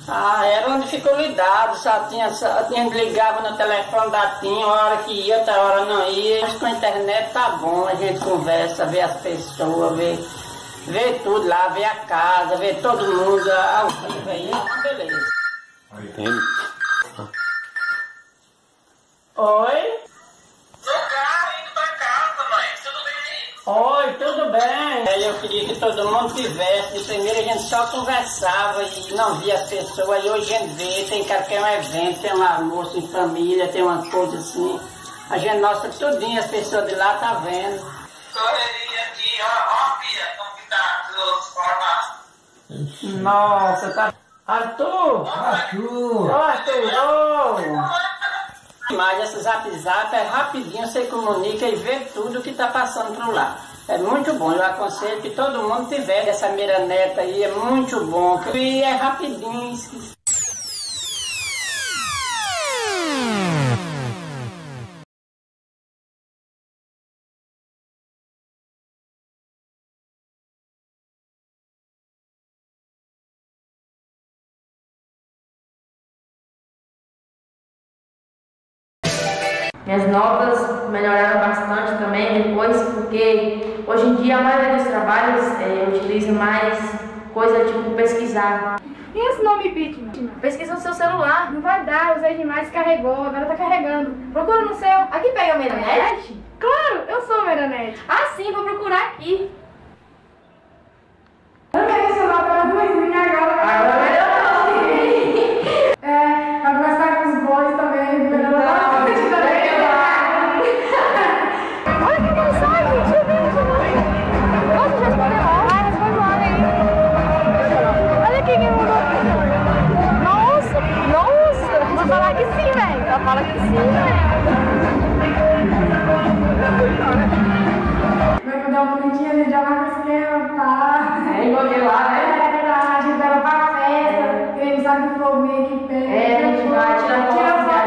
Ah, era uma dificuldade, a gente ligava no telefone da TIM, uma hora que ia, outra hora não ia. Mas com a internet tá bom, a gente conversa, vê as pessoas, vê tudo lá, vê a casa, vê todo mundo ao vivo aí, beleza. Entende? Oi? No carro, indo pra casa, mãe. Tudo bem? Oi, tudo bem? Eu queria que todo mundo tivesse. De primeiro a gente só conversava e não via as pessoas. E hoje a gente vê, tem cara que é um evento, tem um almoço em família, tem uma coisa assim. A gente mostra tudinho, as pessoas de lá tá vendo. Correria aqui, ó, filha, como que tá os formatos? Nossa, tá... Arthur! Arthur! Arthur! Mas esse zap é rapidinho, você comunica e vê tudo que tá passando por lá. É muito bom, eu aconselho que todo mundo tiver essa miraneta aí, é muito bom. E é rapidinho. Minhas notas melhoraram bastante também depois, porque hoje em dia a maioria dos trabalhos utiliza mais coisa tipo pesquisar. E esse nome Pitman? Pesquisa no seu celular. Não vai dar, usei demais, carregou, agora tá carregando. Procura no seu. Aqui pega o Meranet? Claro, eu sou Meranet. Ah, sim, vou procurar aqui. Eu peguei seu nome para 2000 agora. Agora melhorou. Vai começar com os boys também. Melhorou bastante também. Olha que mensagem, deixa eu ver. Nossa, já respondeu logo. Vai, responde logo aí. Olha quem mandou aqui. Nossa. Vai falar que sim, velho. Vai falar que sim, velho. Vai mudar uma bonitinha, a gente já vai pro esquema, tá? É igual aquele lá, né? É verdade, a gente vai pra festa, quem sabe que for meio que pega. É, a gente vai tirar foto,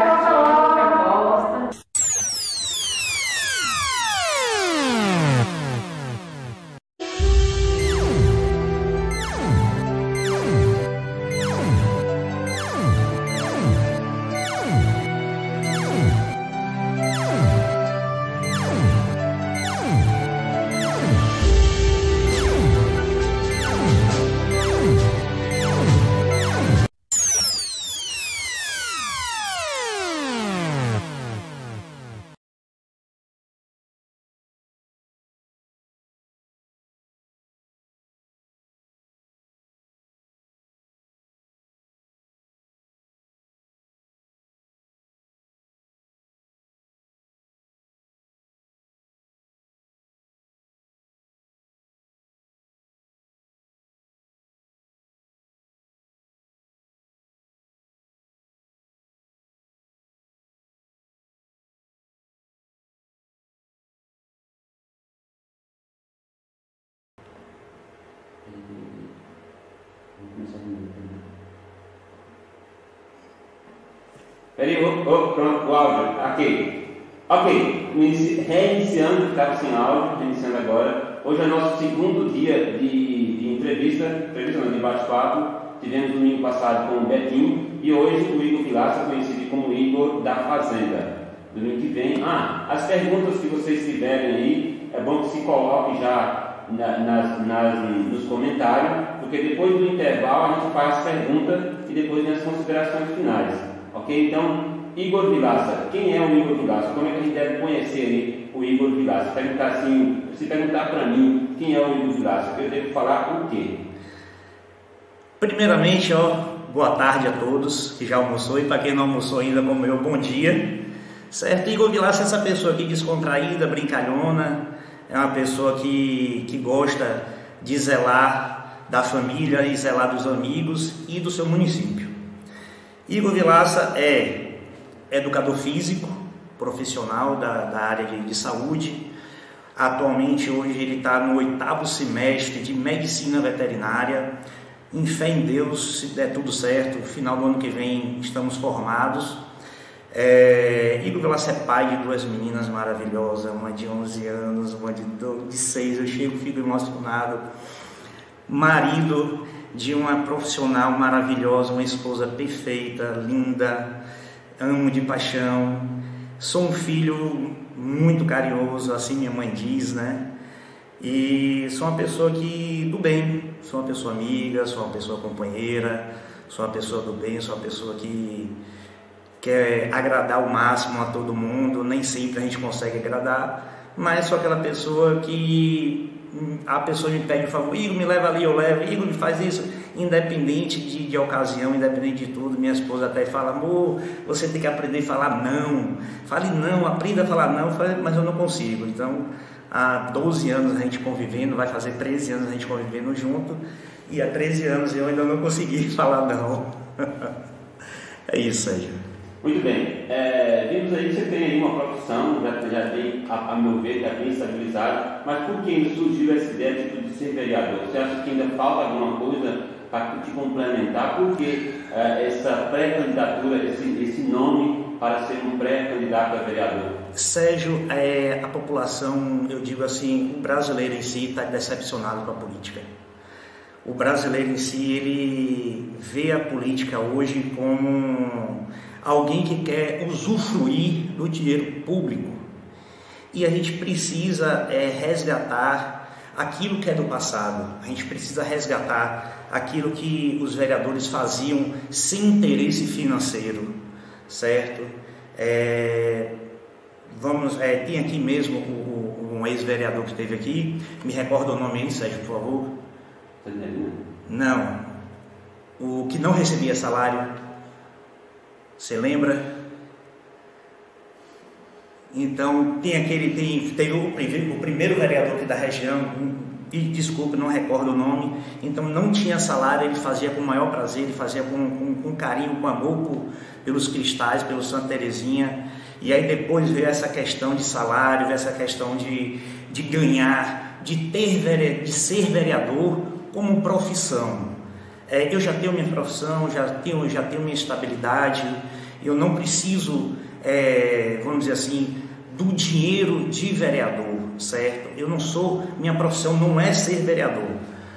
Peraí, pronto, o áudio, aqui. Ok, reiniciando, que estava sem áudio, reiniciando agora. Hoje é nosso segundo dia de entrevista não, de bate-papo. Tivemos domingo passado com o Betinho e hoje o Igor Vilaça, conhecido como Igor da Fazenda. Domingo que vem, as perguntas que vocês tiverem aí, é bom que se coloque já nos comentários, porque depois do intervalo a gente faz as perguntas e depois vem as considerações finais. Ok? Então, Igor Vilaça, quem é o Igor Vilaça? Como é que a gente deve conhecer aí o Igor Vilaça? Se perguntar para mim quem é o Igor Vilaça, eu devo falar o quê? Primeiramente, boa tarde a todos que já almoçou e para quem não almoçou ainda como eu, bom dia. Certo? Igor Vilaça é essa pessoa aqui descontraída, brincalhona, é uma pessoa que gosta de zelar da família e zelar dos amigos e do seu município. Igor Vilaça é educador físico, profissional da área de saúde. Atualmente, hoje, ele está no 8º semestre de Medicina Veterinária. Em fé em Deus, se der tudo certo, no final do ano que vem estamos formados. Igor Vilaça é pai de 2 meninas maravilhosas, uma de 11 anos, uma de 6. Eu fico emocionado. marido de uma profissional maravilhosa, uma esposa perfeita, linda, amo de paixão, sou um filho muito carinhoso, assim minha mãe diz, né? E sou uma pessoa do bem, sou uma pessoa amiga, sou uma pessoa companheira, sou uma pessoa do bem, sou uma pessoa que quer agradar ao máximo a todo mundo. Nem sempre a gente consegue agradar, mas sou aquela pessoa que a pessoa me pede um favor, Igor, me leva ali, eu levo, Igor, me faz isso, independente de ocasião, independente de tudo. Minha esposa até fala, amor, você tem que aprender a falar não, fale não, aprenda a falar não, mas eu não consigo. Então, há 12 anos a gente convivendo, vai fazer 13 anos a gente convivendo junto, e há 13 anos eu ainda não consegui falar não. É isso, Sérgio. Muito bem, vimos aí que você tem aí uma profissão, já tem, a meu ver, está bem estabilizado, mas por que ainda surgiu essa ideia de ser vereador? Você acha que ainda falta alguma coisa para te complementar? Por que essa pré-candidatura, esse nome para ser um pré-candidato a vereador? Sérgio, a população, eu digo assim, o brasileiro em si está decepcionado com a política. O brasileiro em si, ele vê a política hoje como alguém que quer usufruir do dinheiro público. E a gente precisa resgatar aquilo que é do passado. A gente precisa resgatar aquilo que os vereadores faziam sem interesse financeiro, certo? Tem aqui mesmo um ex-vereador que esteve aqui, me recorda o nome aí, Sérgio, por favor? Não, o que não recebia salário, você lembra? Então teve o primeiro vereador aqui da região, desculpe, não recordo o nome, então não tinha salário, ele fazia com o maior prazer, ele fazia com carinho, com amor pelos cristais, pelo Santa Terezinha. E aí depois veio essa questão de salário, veio essa questão de ganhar, de ser vereador como profissão. Eu já tenho minha profissão, já tenho minha estabilidade, eu não preciso, vamos dizer assim, do dinheiro de vereador, certo? Minha profissão não é ser vereador,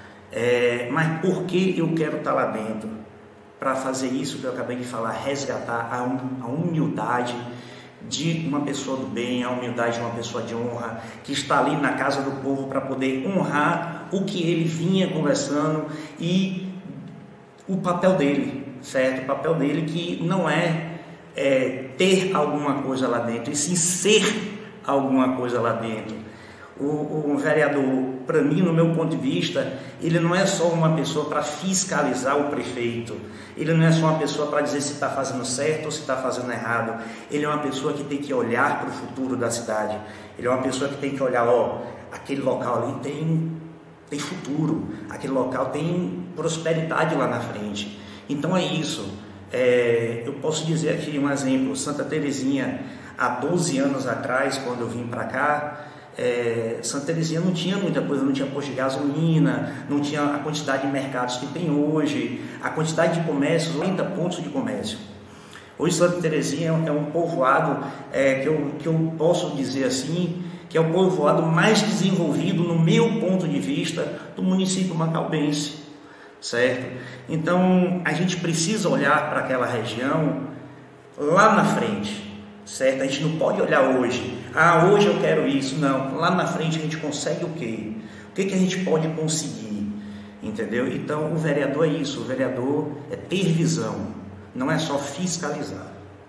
mas por que eu quero estar lá dentro? Para fazer isso que eu acabei de falar, resgatar a humildade de uma pessoa do bem, a humildade de uma pessoa de honra, que está ali na casa do povo para poder honrar o que ele vinha conversando e o papel dele, certo? O papel dele que não é ter alguma coisa lá dentro, e sim ser alguma coisa lá dentro. O vereador, para mim, no meu ponto de vista, ele não é só uma pessoa para fiscalizar o prefeito, ele não é só uma pessoa para dizer se está fazendo certo ou se está fazendo errado, ele é uma pessoa que tem que olhar para o futuro da cidade, ele é uma pessoa que tem que olhar, aquele local ali tem futuro, aquele local tem prosperidade lá na frente. Então é isso. Eu posso dizer aqui um exemplo, Santa Terezinha, há 12 anos atrás, quando eu vim para cá, Santa Terezinha não tinha muita coisa, não tinha posto de gasolina, não tinha a quantidade de mercados que tem hoje, a quantidade de comércios, 30 pontos de comércio. Hoje Santa Terezinha é um povoado que eu posso dizer assim, que é o povoado mais desenvolvido, no meu ponto de vista, do município macaubense, certo? Então a gente precisa olhar para aquela região lá na frente, certo? A gente não pode olhar hoje, hoje eu quero isso, não. Lá na frente a gente consegue o quê? O que a gente pode conseguir, entendeu? Então o vereador é isso, o vereador é ter visão, não é só fiscalizar.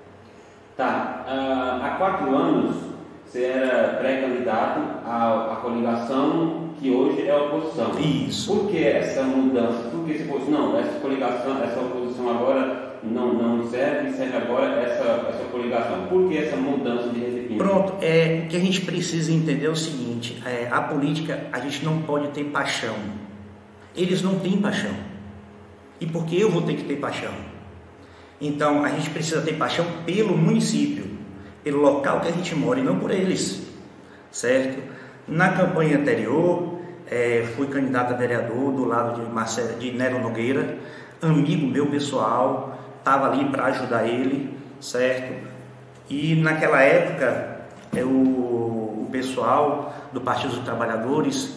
Tá, há 4 anos você era pré-candidato à coligação que hoje é a oposição. Isso. Por que essa mudança? Por que você falou, não, essa coligação, essa oposição agora não serve agora essa coligação? Por que essa mudança de redefinir? Pronto, o que a gente precisa entender é o seguinte, a política, a gente não pode ter paixão. Eles não têm paixão. E por que eu vou ter que ter paixão? Então, a gente precisa ter paixão pelo município, pelo local que a gente mora e não por eles, certo? Na campanha anterior, fui candidato a vereador do lado de Nero Nogueira, amigo meu pessoal, estava ali para ajudar ele, certo? E naquela época, o pessoal do Partido dos Trabalhadores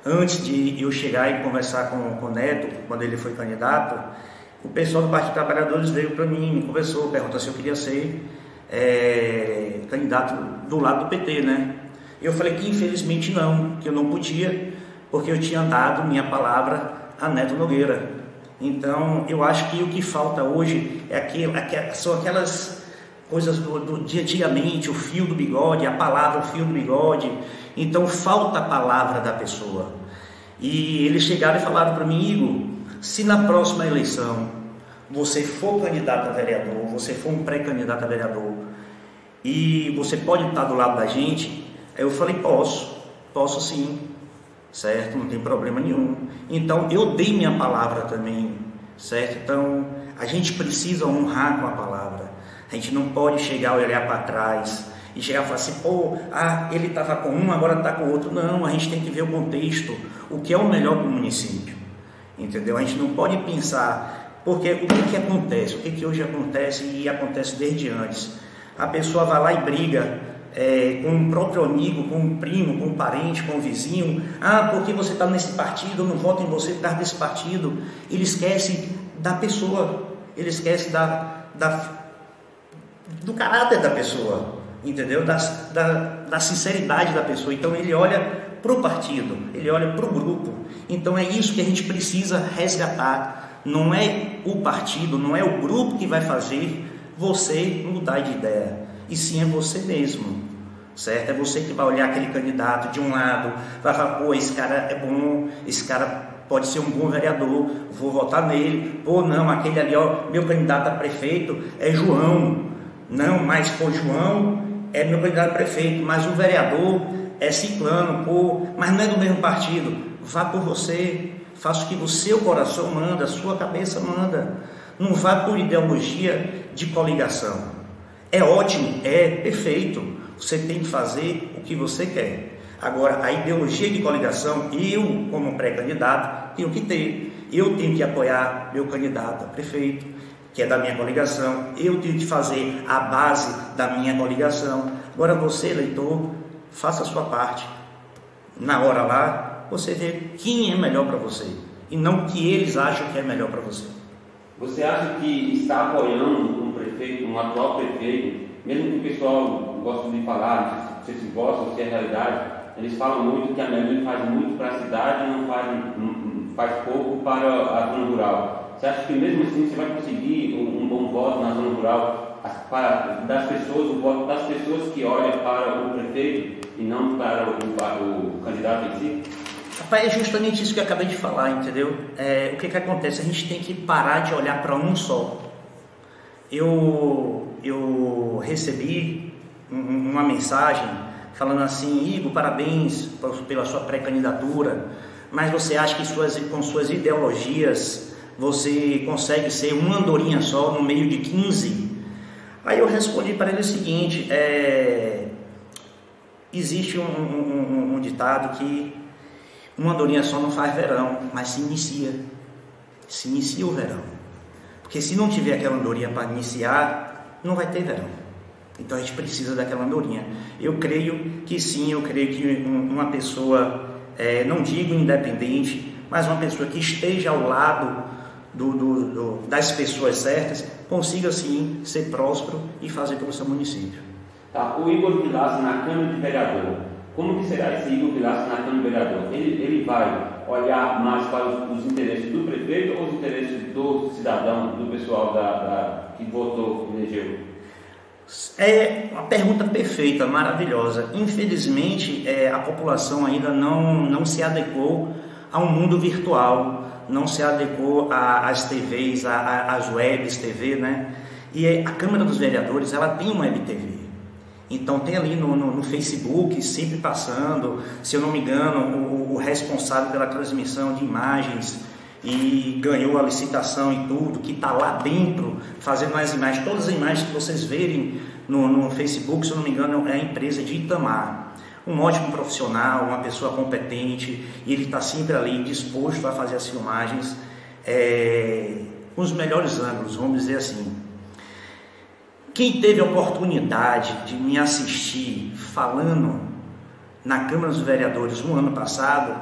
antes de eu chegar e conversar com o Neto, quando ele foi candidato, o pessoal do Partido dos Trabalhadores veio para mim, me conversou, perguntou se eu queria ser candidato do lado do PT, né? Eu falei que infelizmente não, que eu não podia, porque eu tinha dado minha palavra a Neto Nogueira. Então, eu acho que o que falta hoje são aquelas coisas de antigamente, o fio do bigode, a palavra, o fio do bigode. Então, falta a palavra da pessoa. E eles chegaram e falaram para mim: Igor, se na próxima eleição você for candidato a vereador, você for um pré-candidato a vereador, e você pode estar do lado da gente? Aí eu falei: posso sim, certo? Não tem problema nenhum. Então eu dei minha palavra também, certo? Então a gente precisa honrar com a palavra. A gente não pode chegar e olhar para trás e chegar e falar assim: pô, ele estava com um, agora está com o outro. Não, a gente tem que ver o contexto, o que é o melhor para o município, entendeu? A gente não pode pensar, porque o que acontece, o que hoje acontece e acontece desde antes. A pessoa vai lá e briga com o próprio amigo, com o primo, com o parente, com o vizinho. Porque você está nesse partido, eu não voto em você por causa desse partido. Ele esquece da pessoa, ele esquece do caráter da pessoa, entendeu? Da sinceridade da pessoa. Então ele olha para o partido, ele olha para o grupo. Então é isso que a gente precisa resgatar. Não é o partido, não é o grupo que vai fazer você mudar de ideia, e sim é você mesmo, certo? É você que vai olhar aquele candidato de um lado, vai falar: pô, esse cara é bom, esse cara pode ser um bom vereador, vou votar nele. Pô, não, aquele ali, ó, meu candidato a prefeito é João. Não, mas pô, João é meu candidato a prefeito, mas o vereador é Ciclano. Pô, mas não é do mesmo partido. Vá por você, faça o que o seu coração manda, a sua cabeça manda. Não vá por ideologia de coligação. É ótimo, é perfeito, você tem que fazer o que você quer. Agora, a ideologia de coligação, eu, como pré-candidato, tenho que ter. Eu tenho que apoiar meu candidato a prefeito, que é da minha coligação. Eu tenho que fazer a base da minha coligação. Agora, você, eleitor, faça a sua parte. Na hora lá, você vê quem é melhor para você, e não o que eles acham que é melhor para você. Você acha que está apoiando um prefeito, um atual prefeito, mesmo que o pessoal gosta de falar, não sei se gosta ou se é realidade, eles falam muito que a Melanie faz muito para a cidade e não faz pouco para a zona rural. Você acha que mesmo assim você vai conseguir um bom voto na zona rural, das pessoas, o voto das pessoas que olham para o prefeito e não para o candidato em si? Rapaz, é justamente isso que eu acabei de falar, entendeu? O que acontece? A gente tem que parar de olhar para um só. Eu recebi uma mensagem falando assim: Igor, parabéns pela sua pré-candidatura, mas você acha que com suas ideologias você consegue ser uma andorinha só no meio de 15? Aí eu respondi para ele o seguinte: existe um ditado que uma andorinha só não faz verão, mas se inicia o verão. Porque se não tiver aquela andorinha para iniciar, não vai ter verão. Então a gente precisa daquela andorinha. Eu creio que sim, eu creio que uma pessoa, não digo independente, mas uma pessoa que esteja ao lado das pessoas certas, consiga sim ser próspero e fazer pelo seu município. Tá, o Igor Vilaça na Câmara de Vereador. Como que será esse Igor Vilaça na Câmara de Vereador? Ele vai olhar mais para os interesses do prefeito ou os interesses do cidadão, do pessoal que votou, elegeu? É uma pergunta perfeita, maravilhosa. Infelizmente, a população ainda não se adequou ao mundo virtual, não se adequou às TVs, às webs TV, né? E a Câmara dos Vereadores, ela tem uma web TV. Então tem ali no Facebook, sempre passando, se eu não me engano, o responsável pela transmissão de imagens e ganhou a licitação e tudo, que está lá dentro, fazendo as imagens, todas as imagens que vocês verem no Facebook, se eu não me engano, é a empresa de Itamar. Um ótimo profissional, uma pessoa competente, e ele está sempre ali disposto a fazer as filmagens com os melhores ângulos, vamos dizer assim. Quem teve a oportunidade de me assistir falando na Câmara dos Vereadores no ano passado,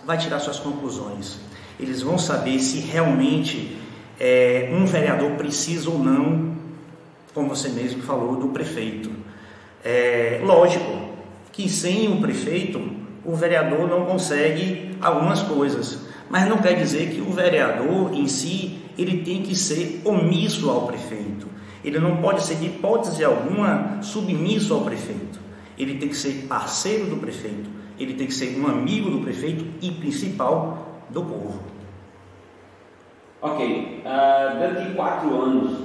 vai tirar suas conclusões. Eles vão saber se realmente um vereador precisa ou não, como você mesmo falou, do prefeito. Lógico que sem o prefeito, o vereador não consegue algumas coisas, mas não quer dizer que o vereador em si, ele tem que ser omisso ao prefeito. Ele não pode ser, de hipótese alguma, submisso ao prefeito. Ele tem que ser parceiro do prefeito, ele tem que ser um amigo do prefeito e, principal, do povo. Ok, daqui 4 anos,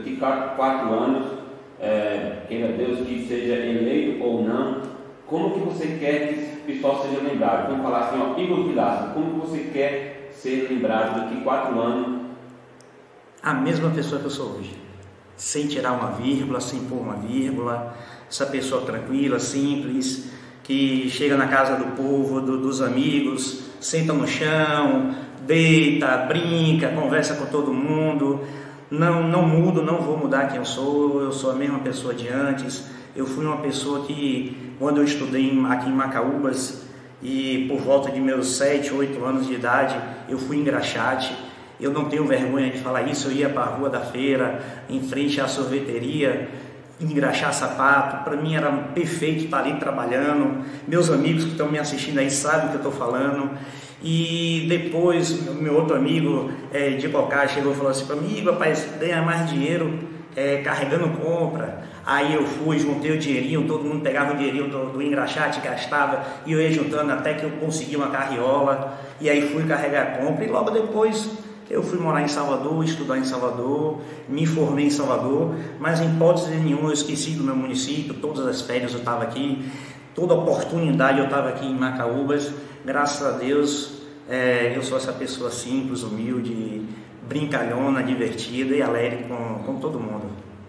queira Deus que seja eleito ou não, como que você quer que esse pessoal seja lembrado? Vamos falar assim, ó, Igor Vilaça, como que você quer ser lembrado daqui 4 anos? A mesma pessoa que eu sou hoje, sem tirar uma vírgula, sem pôr uma vírgula, essa pessoa tranquila, simples, que chega na casa do povo, dos amigos, senta no chão, deita, brinca, conversa com todo mundo. Não mudo, não vou mudar quem eu sou a mesma pessoa de antes. Eu fui uma pessoa que, quando eu estudei aqui em Macaúbas, e por volta de meus 7, 8 anos de idade, eu fui engraxate. Eu não tenho vergonha de falar isso. Eu ia para a rua da feira, em frente à sorveteria, engraxar sapato. Para mim era perfeito estar ali trabalhando. Meus amigos que estão me assistindo aí sabem o que eu estou falando. E depois, meu outro amigo de Cocá chegou e falou assim para mim: rapaz, ganha mais dinheiro carregando compra. Aí eu fui, juntei o dinheirinho, todo mundo pegava o dinheirinho do engraxate, gastava, e eu ia juntando até que eu consegui uma carriola. E aí fui carregar a compra, e logo depois eu fui morar em Salvador, estudar em Salvador, me formei em Salvador, mas em hipótese nenhuma eu esqueci do meu município. Todas as férias eu estava aqui, toda oportunidade eu estava aqui em Macaúbas. Graças a Deus, eu sou essa pessoa simples, humilde, brincalhona, divertida e alegre com todo mundo.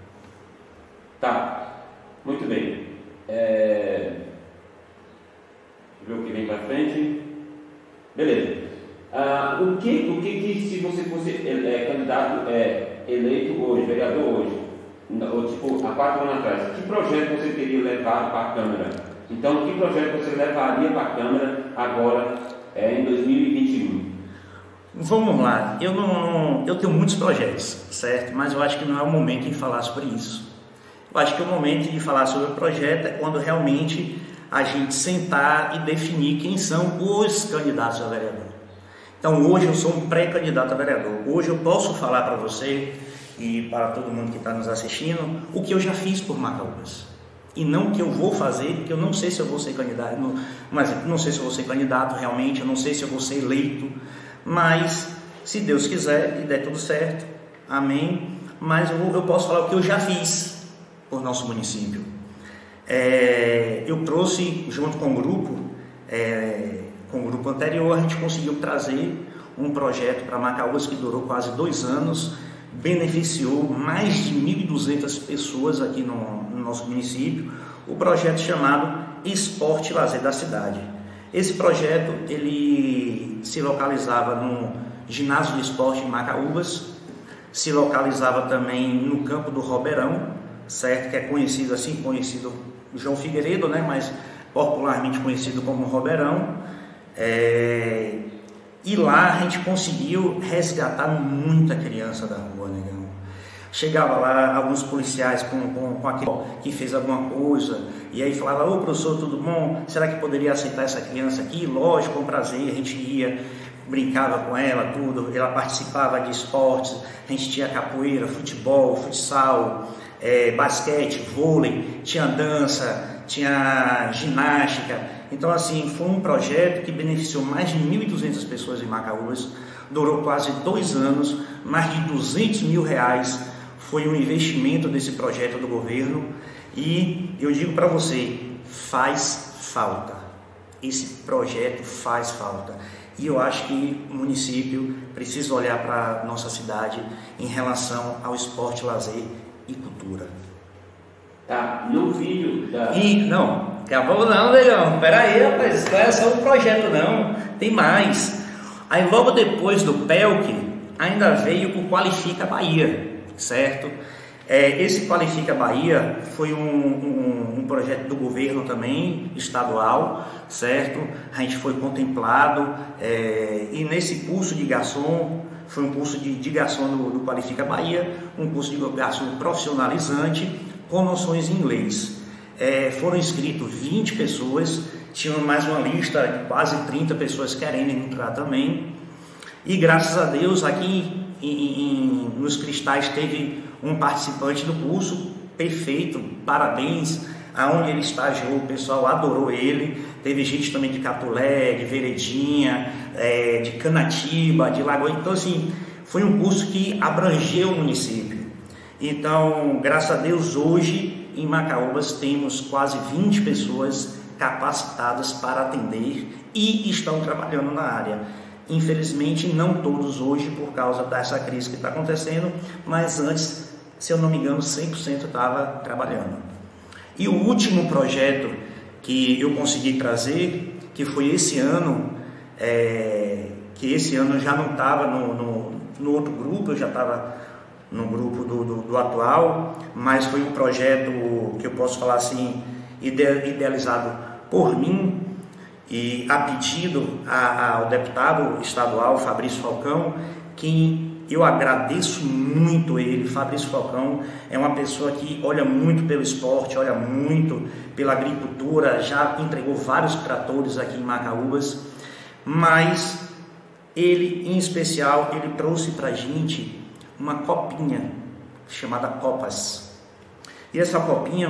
Tá, muito bem. Ver o que vem para frente. Beleza. O que se você fosse candidato eleito hoje, vereador hoje, ou tipo há 4 anos atrás, que projeto você teria levado para a Câmara? Então, que projeto você levaria para a Câmara agora em 2021? Vamos lá, eu tenho muitos projetos, certo? Mas eu acho que não é o momento de falar sobre isso. Eu acho que o momento de falar sobre o projeto é quando realmente a gente sentar e definir quem são os candidatos a vereador. Então hoje eu sou um pré-candidato a vereador. Hoje eu posso falar para você e para todo mundo que está nos assistindo o que eu já fiz por Macaúbas. E não o que eu vou fazer, porque eu não sei se eu vou ser candidato, não sei se eu vou ser candidato realmente, eu não sei se eu vou ser eleito, mas se Deus quiser e der tudo certo, amém. Mas eu posso falar o que eu já fiz por nosso município. Eu trouxe, junto com o grupo anterior, a gente conseguiu trazer um projeto para Macaúbas que durou quase 2 anos, beneficiou mais de 1.200 pessoas aqui no nosso município, o projeto chamado Esporte e Lazer da Cidade. Esse projeto, ele se localizava no ginásio de esporte em Macaúbas, se localizava também no campo do Roberão, certo? Que é conhecido João Figueiredo, né? Mas popularmente conhecido como Roberão. E lá a gente conseguiu resgatar muita criança da rua, né? Chegava lá alguns policiais com aquele que fez alguma coisa, e aí falava: ô professor, tudo bom? Será que poderia aceitar essa criança aqui? Lógico, com prazer, a gente ia, brincava com ela, tudo, ela participava de esportes, a gente tinha capoeira, futebol, futsal, basquete, vôlei, tinha dança, tinha ginástica. Então assim, foi um projeto que beneficiou mais de 1.200 pessoas em Macaúbas, durou quase 2 anos, mais de 200 mil reais foi um investimento desse projeto do governo, e eu digo para você, faz falta, esse projeto faz falta, e eu acho que o município precisa olhar para a nossa cidade em relação ao esporte, lazer e cultura. Tá, no vídeo da... Não, acabou não, negão, peraí, rapaz, não é só um projeto não, tem mais. Aí logo depois do PELC, ainda veio o Qualifica Bahia, certo? Esse Qualifica Bahia foi um projeto do governo também, estadual, certo? A gente foi contemplado e nesse curso de garçom, foi um curso de garçom do Qualifica Bahia, um curso de garçom profissionalizante com noções em inglês. Foram inscritos 20 pessoas, tinham mais uma lista de quase 30 pessoas querendo entrar também. E graças a Deus aqui nos Cristais teve um participante do curso, perfeito, parabéns, aonde ele estagiou, o pessoal adorou ele. Teve gente também de Catulé, de Veredinha, de Canatiba, de Lagoa. Então assim, foi um curso que abrangeu o município. Então, graças a Deus, hoje em Macaúbas temos quase 20 pessoas capacitadas para atender e estão trabalhando na área. Infelizmente, não todos hoje, por causa dessa crise que está acontecendo, mas antes, se eu não me engano, 100% estava trabalhando. E o último projeto que eu consegui trazer, que foi esse ano, que esse ano eu já não estava no outro grupo, eu já estava no grupo do atual, mas foi um projeto que eu posso falar assim, idealizado por mim, e a pedido ao deputado estadual Fabrício Falcão, que eu agradeço muito ele. Fabrício Falcão é uma pessoa que olha muito pelo esporte, olha muito pela agricultura, já entregou vários tratores aqui em Macaúbas, mas ele, em especial, ele trouxe para a gente uma copinha chamada Copas. E essa copinha,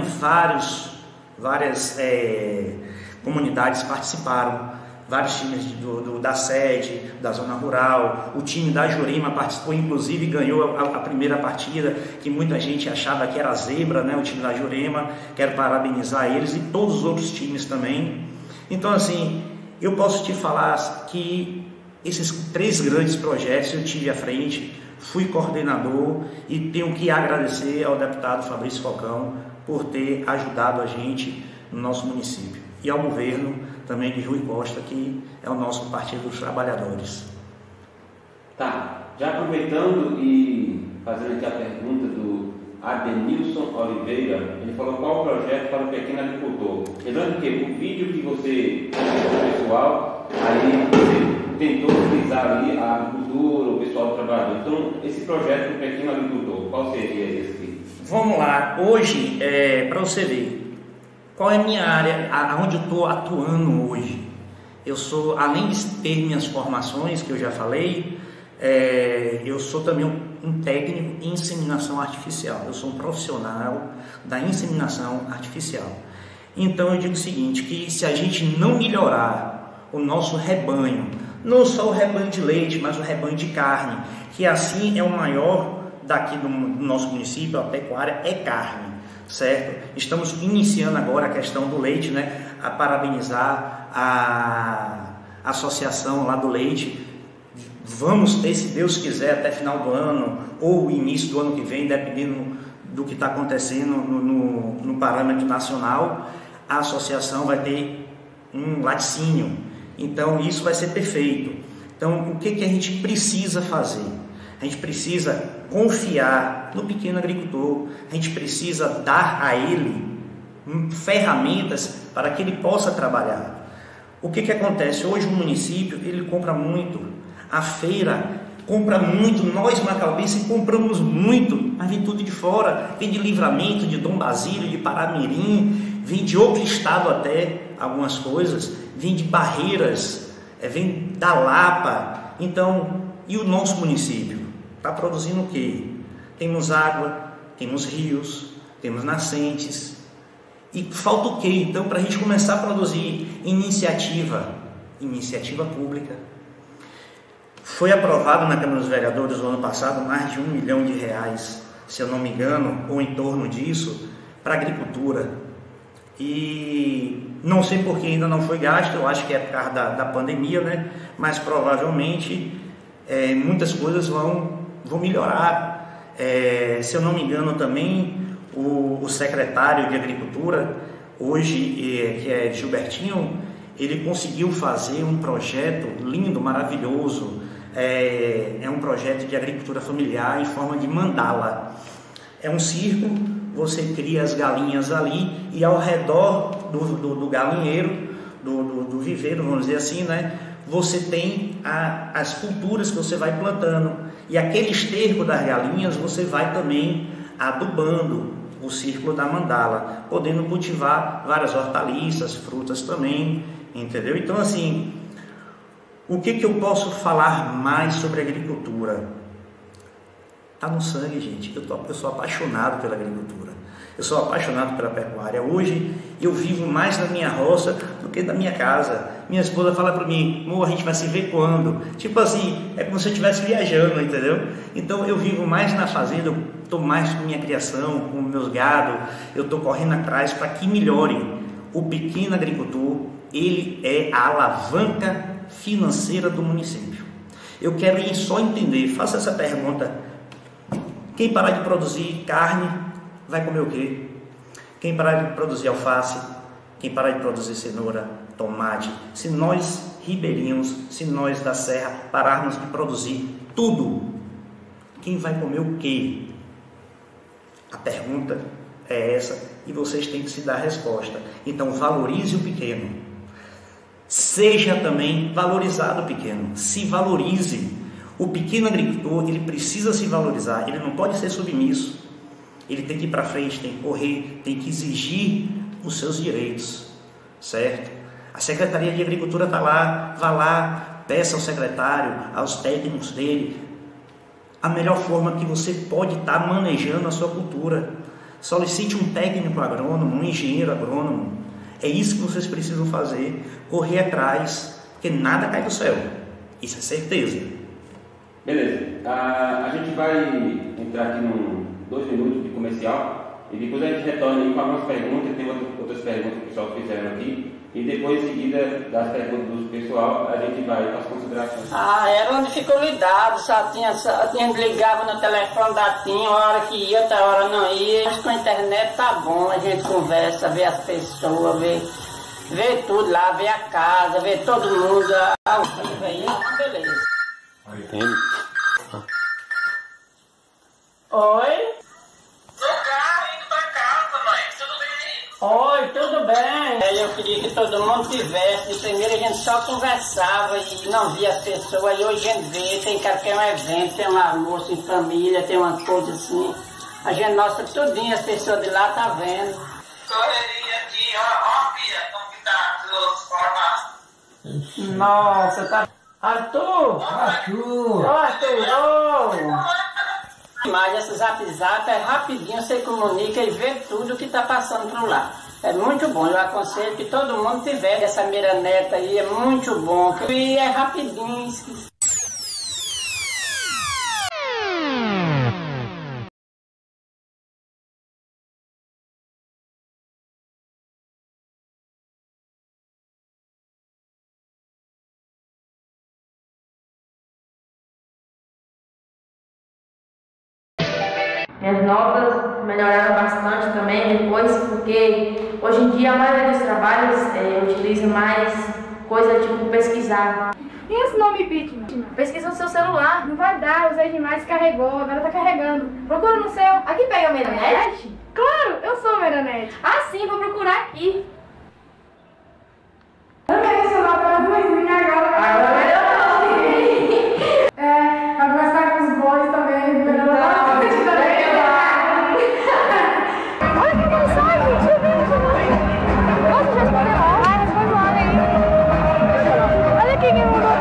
várias comunidades participaram, vários times da sede, da zona rural, o time da Jurema participou, inclusive ganhou a primeira partida, que muita gente achava que era zebra, né, o time da Jurema. Quero parabenizar eles e todos os outros times também. Então assim, eu posso te falar que esses 3 grandes projetos eu tive à frente, fui coordenador e tenho que agradecer ao deputado Fabrício Falcão por ter ajudado a gente no nosso município. E ao governo também de Rui Costa, que é o nosso Partido dos Trabalhadores. Tá, já aproveitando e fazendo aqui a pergunta do Adenilson Oliveira, ele falou qual o projeto para o pequeno agricultor. Lembrando que o vídeo que você fez pessoal, aí você tentou utilizar ali a agricultura, o pessoal do trabalhador. Então, esse projeto para o pequeno agricultor, qual seria esse aqui? Vamos lá, hoje, para você ver, qual é a minha área, aonde eu estou atuando hoje? Eu sou, além de ter minhas formações, que eu já falei, eu sou também um técnico em inseminação artificial. Eu sou um profissional da inseminação artificial. Então eu digo o seguinte, que se a gente não melhorar o nosso rebanho, não só o rebanho de leite, mas o rebanho de carne, que assim é o maior daqui do nosso município, a pecuária é carne. Certo? Estamos iniciando agora a questão do leite, né? A parabenizar a associação lá do leite. Vamos ter, se Deus quiser, até final do ano ou início do ano que vem, dependendo do que está acontecendo no parâmetro nacional, a associação vai ter um laticínio. Então isso vai ser perfeito. Então o que a gente precisa fazer? A gente precisa confiar no pequeno agricultor, a gente precisa dar a ele ferramentas para que ele possa trabalhar. O que acontece? Hoje o município ele compra muito, a feira compra muito, nós macaubenses compramos muito, mas vem tudo de fora, vem de Livramento, de Dom Basílio, de Paramirim, vem de outro estado até algumas coisas, vem de Barreiras, vem da Lapa. Então, e o nosso município? Está produzindo o quê? Temos água, temos rios, temos nascentes. E falta o quê? Então, para a gente começar a produzir iniciativa pública. Foi aprovado na Câmara dos Vereadores no ano passado mais de R$1 milhão, se eu não me engano, ou em torno disso, para a agricultura. E não sei por que ainda não foi gasto, eu acho que é por causa da pandemia, né? Mas provavelmente muitas coisas vão melhorar. Se eu não me engano também, o secretário de Agricultura, hoje, que é Gilbertinho, ele conseguiu fazer um projeto lindo, maravilhoso. É um projeto de agricultura familiar em forma de mandala. É um circo, você cria as galinhas ali e ao redor do galinheiro, do viveiro, vamos dizer assim, né? Você tem as culturas que você vai plantando. E aquele esterco das galinhas você vai também adubando o círculo da mandala, podendo cultivar várias hortaliças, frutas também, entendeu? Então assim, o que eu posso falar mais sobre agricultura? Está no sangue, gente. Eu sou apaixonado pela agricultura. Eu sou apaixonado pela pecuária. Hoje eu vivo mais na minha roça do que na minha casa. Minha esposa fala para mim, amor, a gente vai se ver quando? Tipo assim, é como se eu estivesse viajando, entendeu? Então eu vivo mais na fazenda, eu estou mais com minha criação, com meus gado, eu estou correndo atrás para que melhore. O pequeno agricultor, ele é a alavanca financeira do município. Eu quero ir só entender, faça essa pergunta. Quem parar de produzir carne vai comer o quê? Quem parar de produzir alface, quem parar de produzir cenoura, tomate, se nós ribeirinhos, se nós da serra pararmos de produzir tudo, quem vai comer o quê? A pergunta é essa e vocês têm que se dar a resposta. Então valorize o pequeno, seja também valorizado o pequeno, se valorize. O pequeno agricultor, ele precisa se valorizar, ele não pode ser submisso, ele tem que ir para frente, tem que correr, tem que exigir os seus direitos, certo? A Secretaria de Agricultura está lá, vá lá, peça ao secretário, aos técnicos dele, a melhor forma que você pode estar manejando a sua cultura. Solicite um técnico agrônomo, um engenheiro agrônomo, é isso que vocês precisam fazer, correr atrás, porque nada cai do céu, isso é certeza. Beleza, a gente vai entrar aqui num 2 minutos de comercial e depois a gente retorna aí com algumas perguntas, tem outras perguntas que o pessoal fizeram aqui e depois em seguida das perguntas do pessoal a gente vai para as considerações. Era uma dificuldade, tinha ligava no telefone da TIM, uma hora que ia, outra hora não ia, mas com a internet tá bom, a gente conversa, vê as pessoas, vê tudo lá, vê a casa, vê todo mundo, beleza. Entende? Oi? No carro indo pra casa, mãe. Tudo bem? Oi, tudo bem? Eu queria que todo mundo tivesse. De primeiro a gente só conversava e não via as pessoas. E hoje a gente vê, tem cara que é um evento, tem um almoço em família, tem uma coisa assim. A gente mostra tudinho, as pessoas de lá tá vendo. Correria aqui, ó, filha, como que tá os formatos? Nossa, tá... Arthur! Mas esse zap é rapidinho, você comunica e vê tudo que está passando por lá. É muito bom, eu aconselho que todo mundo tivesse essa miraneta aí, é muito bom. E é rapidinho. Minhas notas melhoraram bastante também depois, porque hoje em dia a maioria dos trabalhos utiliza mais coisa tipo pesquisar. E esse nome Pitman? Pesquisa no seu celular. Não vai dar, usei demais, carregou, agora tá carregando. Procura no seu. Aqui pega a Meranet? Claro, eu sou Meranet. Ah sim, vou procurar aqui. Eu peguei seu nome pelas ruinzinhas agora. Agora melhorou. Vai começar com os bois também. Melhorou. Olha que mensagem, tinha visto, não? Nossa, já respondeu logo. Ah, responde logo aí. Olha aqui quem mandou.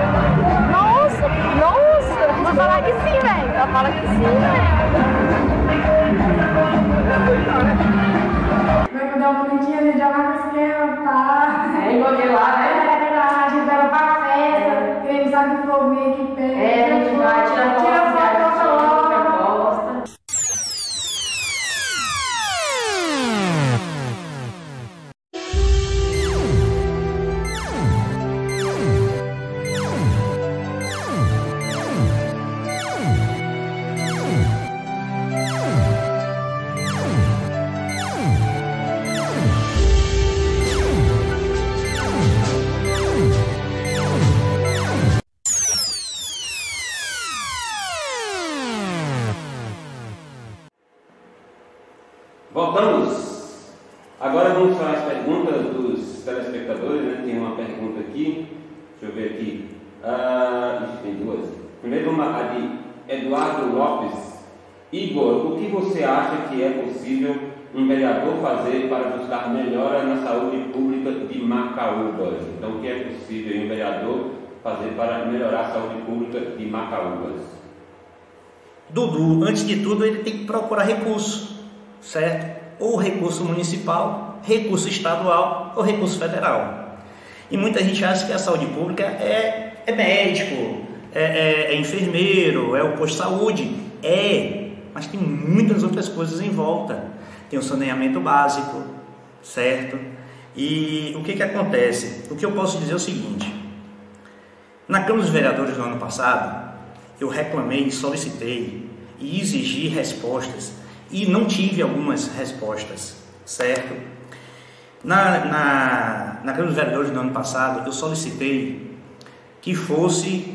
Nossa. Vou falar que sim, velho. Ela fala que sim, velho. Vai mudar uma bonitinha, a gente já vai com esquema, tá? É igual aquele lá, né? A gente vai pra festa, querendo saber que for meio que pé. A gente vai tirar foto. Voltamos. Agora vamos para as perguntas dos telespectadores, né? Tem uma pergunta aqui. Deixa eu ver aqui. Tem duas. Primeiro a de Eduardo Lopes. Igor, o que você acha que é possível um vereador fazer para buscar melhora na saúde pública de Macaúbas? Então, o que é possível um vereador fazer para melhorar a saúde pública de Macaúbas? Dudu, antes de tudo, ele tem que procurar recurso, certo? Ou recurso municipal, recurso estadual ou recurso federal. E muita gente acha que a saúde pública é médico, é enfermeiro, é o posto de saúde. Mas tem muitas outras coisas em volta. Tem o saneamento básico, certo? E o que acontece? O que eu posso dizer é o seguinte: na Câmara dos Vereadores no ano passado, eu reclamei, solicitei e exigi respostas e não tive algumas respostas, certo? Na Câmara dos Vereadores no ano passado, eu solicitei que fosse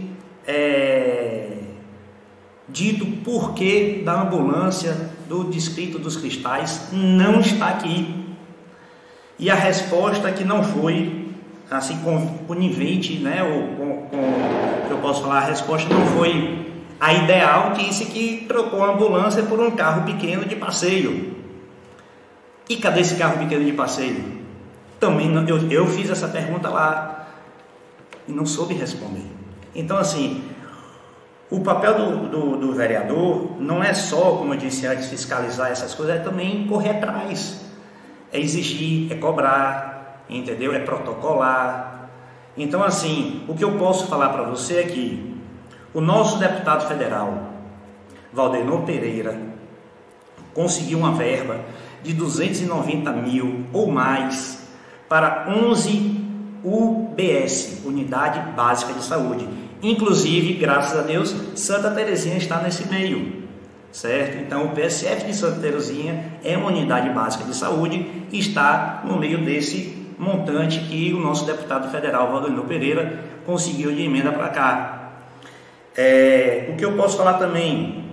dito por que da ambulância do Distrito dos Cristais não está aqui. E a resposta que não foi assim conivente, né, eu posso falar, a resposta não foi a ideal, disse que trocou a ambulância por um carro pequeno de passeio. E cadê esse carro pequeno de passeio? Também eu fiz essa pergunta lá e não soube responder. Então, assim, o papel do vereador não é só, como eu disse antes, fiscalizar essas coisas, é também correr atrás, é exigir, é cobrar, entendeu? É protocolar. Então, assim, o que eu posso falar para você é que o nosso deputado federal, Valdenor Pereira, conseguiu uma verba de 290 mil ou mais para 11 UBS, Unidade Básica de Saúde. Inclusive, graças a Deus, Santa Terezinha está nesse meio, certo? Então, o PSF de Santa Terezinha é uma unidade básica de saúde e está no meio desse montante que o nosso deputado federal, Valdenor Pereira, conseguiu de emenda para cá. O que eu posso falar também,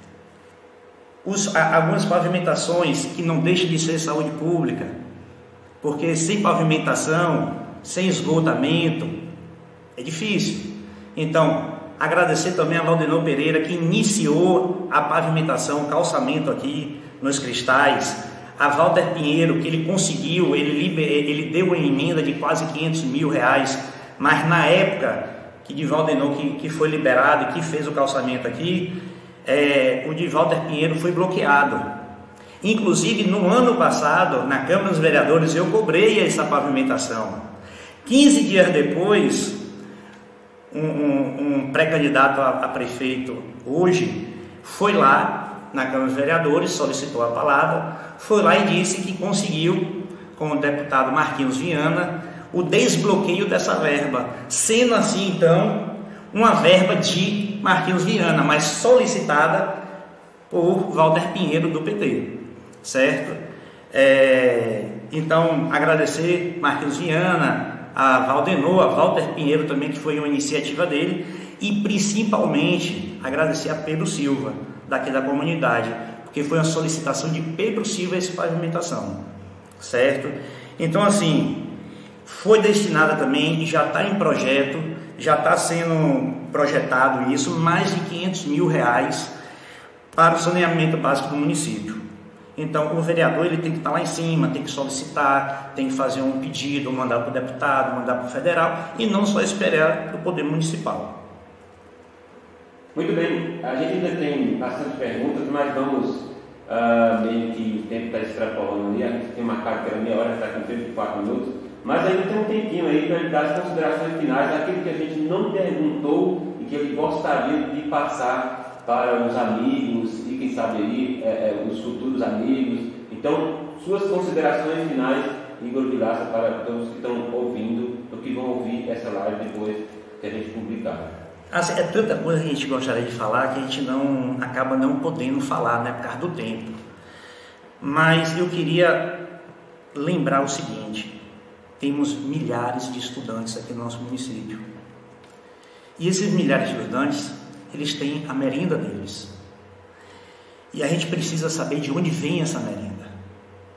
algumas pavimentações que não deixam de ser saúde pública, porque sem pavimentação, sem esgotamento, é difícil. Então, agradecer também a Valdenor Pereira, que iniciou a pavimentação, o calçamento aqui nos Cristais, a Walter Pinheiro, que ele conseguiu, ele deu uma emenda de quase 500 mil reais, mas na época que de Valdenor que foi liberado e que fez o calçamento aqui, o de Walter Pinheiro foi bloqueado. Inclusive, no ano passado, na Câmara dos Vereadores, eu cobrei essa pavimentação. 15 dias depois, um pré-candidato a prefeito hoje foi lá na Câmara dos Vereadores, solicitou a palavra, foi lá e disse que conseguiu, com o deputado Marquinhos Viana, o desbloqueio dessa verba, sendo assim, então, uma verba de Marquinhos Viana, mas solicitada por Walter Pinheiro do PT, certo? Então, agradecer Marquinhos Viana, a Valdenor, a Walter Pinheiro também, que foi uma iniciativa dele, e principalmente agradecer a Pedro Silva, daqui da comunidade, porque foi uma solicitação de Pedro Silva essa pavimentação, certo? Então, assim, foi destinada também, e já está em projeto, já está sendo projetado isso, mais de 500 mil reais para o saneamento básico do município. Então, o vereador ele tem que estar lá em cima, tem que solicitar, tem que fazer um pedido, mandar para o deputado, mandar para o federal, e não só esperar do poder municipal. Muito bem, a gente ainda tem bastante perguntas, mas vamos, meio que o tempo está extrapolando ali, a gente tem marcado que era meia hora, está com 34 minutos, mas ainda tem um tempinho aí para ele dar as considerações finais, aquilo que a gente não perguntou e que ele gostaria de passar para os amigos e quem sabe aí os futuros amigos. Então, suas considerações finais, Igor Vilaça, para todos que estão ouvindo ou que vão ouvir essa live depois que a gente publicar. Assim, é tanta coisa que a gente gostaria de falar que a gente acaba não podendo falar, né, por causa do tempo. Mas eu queria lembrar o seguinte: temos milhares de estudantes aqui no nosso município. E esses milhares de estudantes, eles têm a merenda deles. E a gente precisa saber de onde vem essa merenda.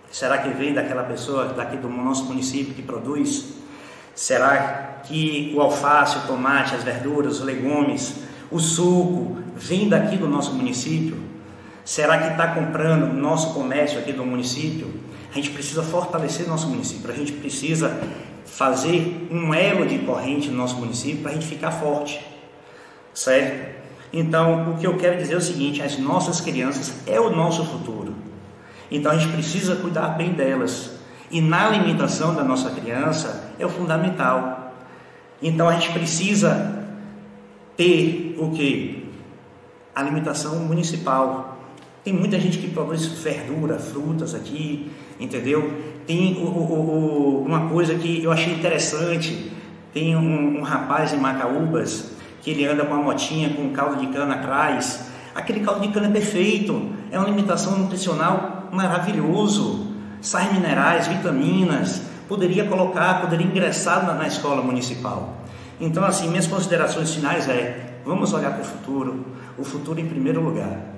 Será que vem daquela pessoa daqui do nosso município que produz? Será que o alface, o tomate, as verduras, os legumes, o suco vem daqui do nosso município? Será que está comprando no nosso comércio aqui do município? A gente precisa fortalecer nosso município, a gente precisa fazer um elo de corrente no nosso município para a gente ficar forte, certo? Então, o que eu quero dizer é o seguinte: as nossas crianças é o nosso futuro, então a gente precisa cuidar bem delas, e na alimentação da nossa criança é o fundamental. Então a gente precisa ter o que? Alimentação municipal. Tem muita gente que produz verdura, frutas aqui, entendeu? Tem uma coisa que eu achei interessante, tem um rapaz em Macaúbas, que ele anda com uma motinha com um caldo de cana atrás. Aquele caldo de cana é perfeito, é uma alimentação nutricional maravilhoso, sais minerais, vitaminas, poderia ingressar na escola municipal. Então, assim, minhas considerações finais vamos olhar para o futuro em primeiro lugar.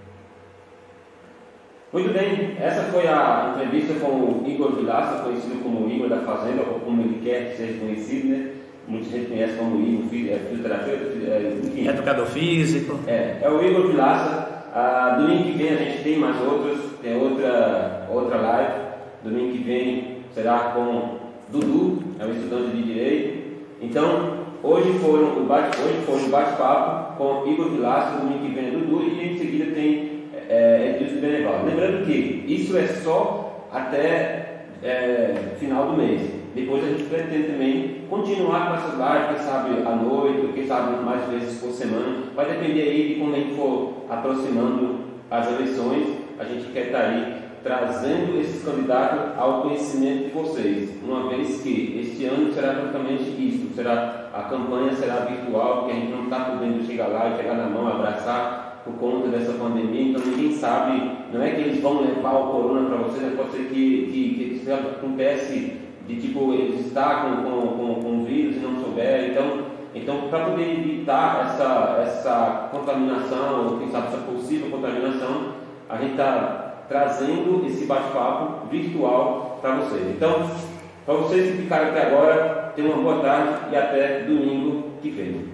Muito bem, essa foi a entrevista com o Igor Vilaça, conhecido como Igor da Fazenda, ou como ele quer que seja conhecido, né? Muita gente conhece como Igor, fisioterapeuta, enfim. Educador físico. É o Igor Vilaça. Domingo que vem a gente tem mais outros, tem outra live. Domingo que vem será com Dudu, é um estudante de Direito. Então, hoje foi um bate-papo com Igor Vilaça, domingo que vem é Dudu, e em seguida tem Edilson Beneval. Lembrando que isso é só até final do mês. Depois a gente pretende também continuar com essas lives, quem sabe à noite, quem sabe mais vezes por semana. Vai depender aí de como a gente for aproximando as eleições. A gente quer estar aí trazendo esses candidatos ao conhecimento de vocês, uma vez que este ano será praticamente isso, a campanha será virtual, porque a gente não está podendo chegar lá e pegar na mão, abraçar por conta dessa pandemia, então ninguém sabe, não é que eles vão levar o corona para vocês, mas pode ser que isso acontece de tipo, eles estar com o vírus e não souber, então para poder evitar essa contaminação, ou quem sabe essa possível contaminação, a gente está trazendo esse bate-papo virtual para vocês. Então, para vocês que ficaram até agora, tenham uma boa tarde e até domingo que vem.